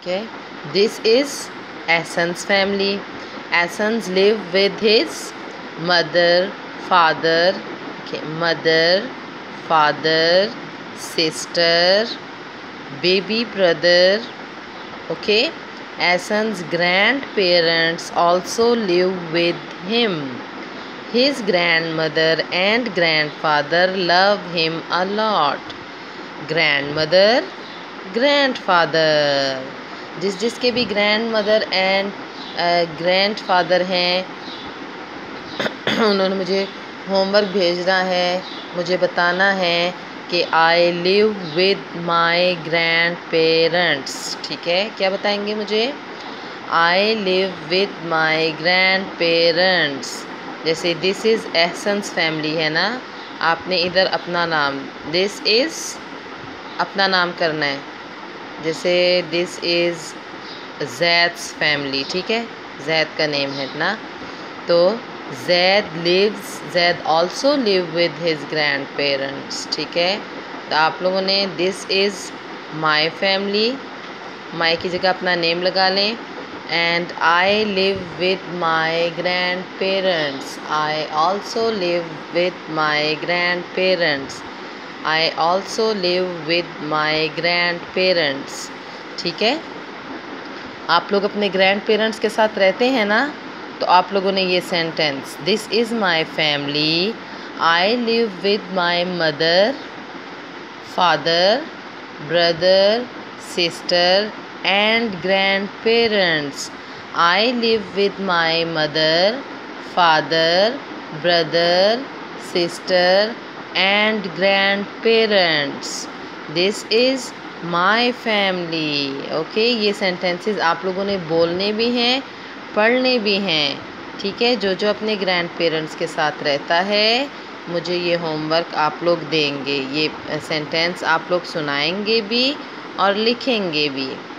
Okay, this is Ahsan's family. Ahsan's live with his mother, father, okay, mother, father, sister, baby brother. Okay, Ahsan's grandparents also live with him. His grandmother and grandfather love him a lot. Grandmother, grandfather, जिसके भी grandmother and grandfather हैं उन्होंने मुझे homework भेजना है, मुझे बताना है कि I live with my grandparents. ठीक है, क्या बताएंगे मुझे? I live with my grandparents. जैसे दिस इज़ एहसन्स फैमिली है ना, आपने इधर अपना नाम दिस इज़ अपना नाम करना है। जैसे दिस इज़ जैद्स फैमिली, ठीक है, जैद का नेम है ना, तो Zaid also live with his grandparents. ठीक है, तो आप लोगों ने this is my family, my की जगह अपना नेम लगा लें। And I live with my grandparents, I also live with my grandparents, I also live with my grandparents. ठीक है, आप लोग अपने ग्रैंड पेरेंट्स के साथ रहते हैं ना, तो आप लोगों ने ये sentence this is my family, I live with my mother, father, brother, sister and grandparents. I live with my mother, father, brother, sister and grandparents. This is my family. Okay, ये sentences आप लोगों ने बोलने भी हैं, पढ़ने भी हैं। ठीक है, जो जो अपने ग्रैंड पेरेंट्स के साथ रहता है मुझे ये होमवर्क आप लोग देंगे, ये सेंटेंस आप लोग सुनाएंगे भी और लिखेंगे भी।